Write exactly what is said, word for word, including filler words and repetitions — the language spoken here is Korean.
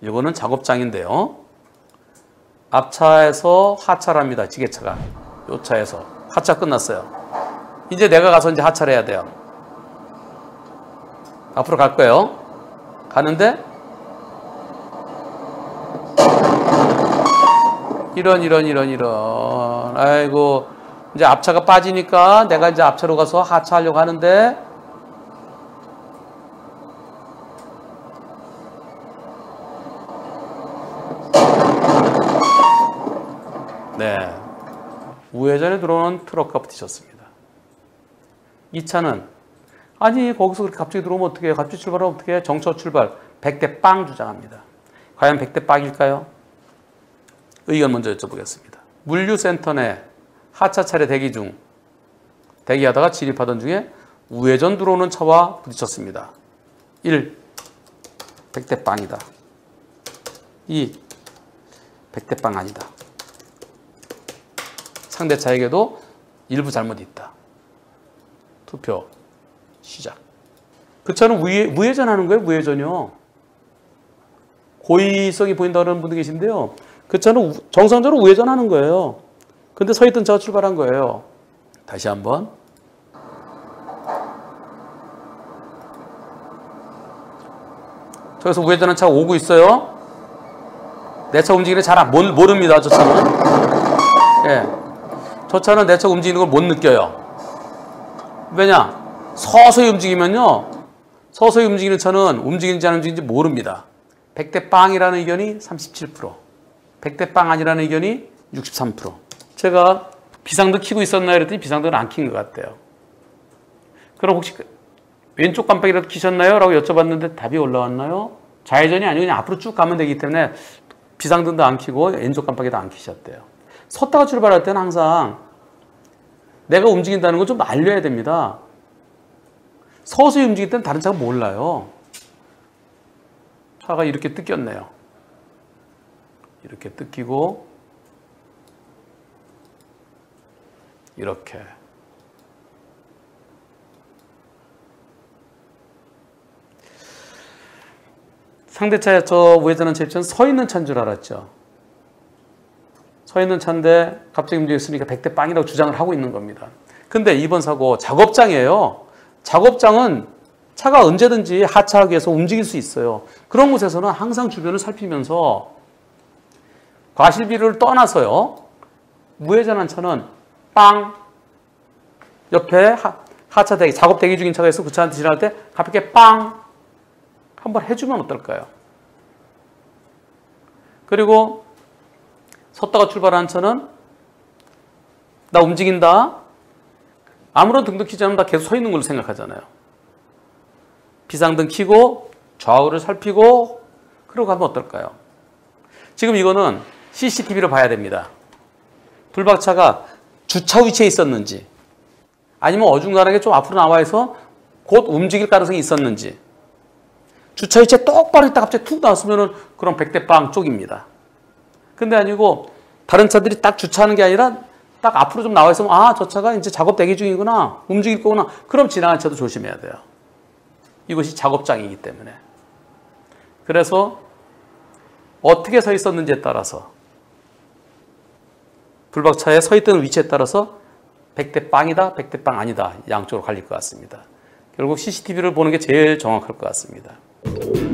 이거는 작업장인데요. 앞차에서 하차를 합니다. 지게차가. 요 차에서. 하차 끝났어요. 이제 내가 가서 이제 하차를 해야 돼요. 앞으로 갈 거예요. 가는데 이런 이런 이런 이런 아이고 이제 앞차가 빠지니까 내가 이제 앞차로 가서 하차하려고 하는데 네, 우회전에 들어오는 트럭과 부딪혔습니다. 이 차는 아니 거기서 그렇게 갑자기 들어오면 어떻게 해요? 갑자기 출발하면 어떻게 해요? 정차 출발 백 대 빵 주장합니다. 과연 백 대 빵일까요? 의견 먼저 여쭤보겠습니다. 물류센터 내 하차 차례 대기 중 대기하다가 진입하던 중에 우회전 들어오는 차와 부딪혔습니다. 일. 백 대 빵이다. 이. 백 대 빵 아니다. 상대차에게도 일부 잘못이 있다. 투표 시작. 그 차는 우회, 우회전하는 거예요. 우회전이요. 고의성이 보인다는 분도 계신데요. 그 차는 정상적으로 우회전하는 거예요. 근데 서 있던 차가 출발한 거예요. 다시 한번. 저기서 우회전한 차가 오고 있어요. 내 차 움직이는 잘 모릅니다. 저 차는. 예. 저 차는 내 차 움직이는 걸 못 느껴요. 왜냐? 서서히 움직이면요. 서서히 움직이는 차는 움직이는지 안 움직이는지 모릅니다. 백 대 빵이라는 의견이 삼십칠 퍼센트. 백 대 빵 아니라는 의견이 육십삼 퍼센트. 제가 비상등 켜고 있었나요? 그랬더니 비상등을 안 킨 것 같아요. 그럼 혹시 왼쪽 깜빡이라도 켜셨나요? 라고 여쭤봤는데 답이 올라왔나요? 좌회전이 아니고 그냥 앞으로 쭉 가면 되기 때문에 비상등도 안 켜고 왼쪽 깜빡이도 안 켜셨대요. 섰다가 출발할 때는 항상 내가 움직인다는 걸 좀 알려야 됩니다. 서서히 움직일 때는 다른 차가 몰라요. 차가 이렇게 뜯겼네요. 이렇게 뜯기고 이렇게 상대차에 저 우회전한 제 입장은 서 있는 차인 줄 알았죠. 서 있는 차인데 갑자기 움직였으니까 백 대 빵이라고 주장을 하고 있는 겁니다. 근데 이번 사고 작업장이에요. 작업장은 차가 언제든지 하차하기 위해서 움직일 수 있어요. 그런 곳에서는 항상 주변을 살피면서 과실비를 떠나서요. 우회전한 차는 빵 옆에 하, 하차 대기, 작업 대기 중인 차가 있어 그 차한테 지나갈 때 가볍게 빵 한번 해주면 어떨까요? 그리고 섰다가 출발한 차는 나 움직인다. 아무런 등도 켜지 않으면 나 계속 서 있는 걸로 생각하잖아요. 비상등 켜고 좌우를 살피고 그러고 가면 어떨까요? 지금 이거는 씨씨티비를 봐야 됩니다. 불박차가 주차 위치에 있었는지 아니면 어중간하게 좀 앞으로 나와 있어 곧 움직일 가능성이 있었는지 주차 위치에 똑바로 있다가 갑자기 툭 나왔으면 그럼 백 대 빵 쪽입니다. 근데 아니고 다른 차들이 딱 주차하는 게 아니라 딱 앞으로 좀 나와 있으면 아, 저 차가 이제 작업 대기 중이구나. 움직일 거구나. 그럼 지나간 차도 조심해야 돼요. 이것이 작업장이기 때문에. 그래서 어떻게 서 있었는지에 따라서 불박차에 서 있던 위치에 따라서 백 대 빵이다, 백 대 빵 아니다. 양쪽으로 갈릴 것 같습니다. 결국 씨씨티비를 보는 게 제일 정확할 것 같습니다.